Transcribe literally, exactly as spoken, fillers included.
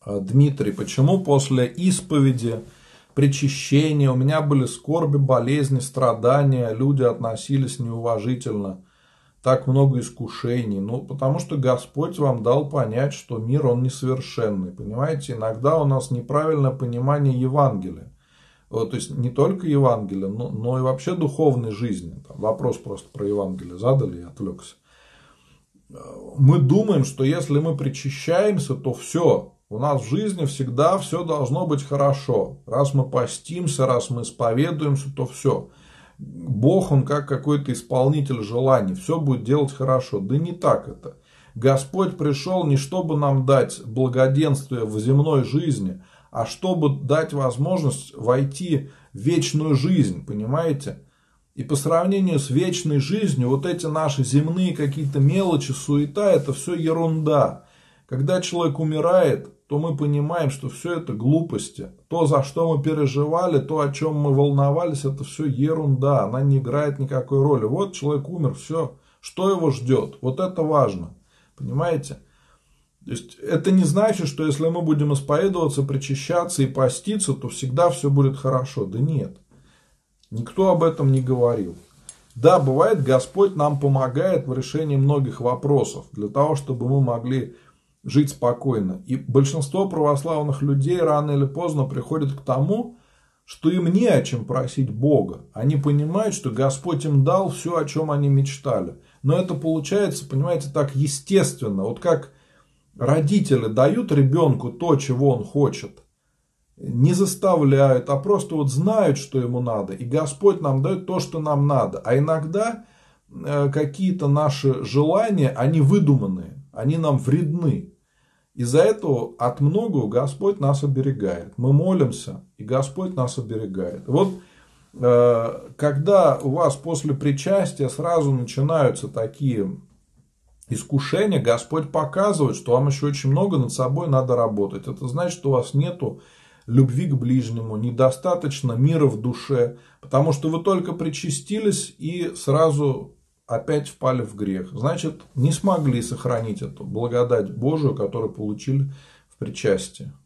Дмитрий, почему после исповеди, причащения у меня были скорби, болезни, страдания, люди относились неуважительно, так много искушений? Ну, потому что Господь вам дал понять, что мир, он несовершенный. Понимаете, иногда у нас неправильное понимание Евангелия. Вот, то есть не только Евангелие, но, но и вообще духовной жизни. Там вопрос просто про Евангелие задали, я отвлекся. Мы думаем, что если мы причащаемся, то все, у нас в жизни всегда все должно быть хорошо. Раз мы постимся, раз мы исповедуемся, то все. Бог, он как какой-то исполнитель желаний, все будет делать хорошо. Да не так это. Господь пришел не чтобы нам дать благоденствие в земной жизни, а чтобы дать возможность войти в вечную жизнь, понимаете? И по сравнению с вечной жизнью, вот эти наши земные какие-то мелочи, суета, это все ерунда. Когда человек умирает, то мы понимаем, что все это глупости. То, за что мы переживали, то, о чем мы волновались, это все ерунда. Она не играет никакой роли. Вот человек умер, все. Что его ждет? Вот это важно. Понимаете? То есть это не значит, что если мы будем исповедоваться, причащаться и поститься, то всегда все будет хорошо. Да нет. Никто об этом не говорил. Да, бывает, Господь нам помогает в решении многих вопросов, для того, чтобы мы могли жить спокойно. И большинство православных людей рано или поздно приходят к тому, что им не о чем просить Бога. Они понимают, что Господь им дал все, о чем они мечтали. Но это получается, понимаете, так естественно. Вот как родители дают ребенку то, чего он хочет. Не заставляют, а просто вот знают, что ему надо. И Господь нам дает то, что нам надо. А иногда какие-то наши желания, они выдуманные, они нам вредны. Из-за этого от многого Господь нас оберегает. Мы молимся, и Господь нас оберегает. Вот когда у вас после причастия сразу начинаются такие искушения, Господь показывает, что вам еще очень много над собой надо работать. Это значит, что у вас нету любви к ближнему, недостаточно мира в душе, потому что вы только причастились и сразу опять впали в грех. Значит, не смогли сохранить эту благодать Божию, которую получили в причастии.